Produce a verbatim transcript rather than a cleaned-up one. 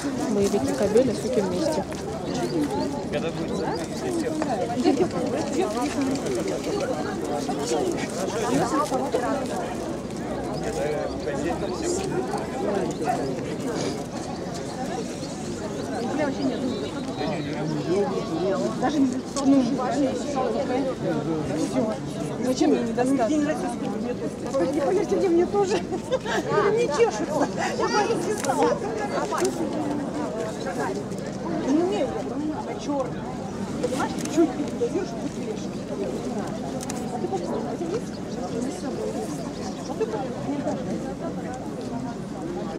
Боевики кобели, суки вместе. Даже не ну, зачем мне не достать? Поверьте мне, мне тоже. Не чешется. Я боюсь не стала. Не умею я, а черный. Понимаешь, чуть передозируешь, быстрее. А ты попробуй. А ты есть? А ты попробуй.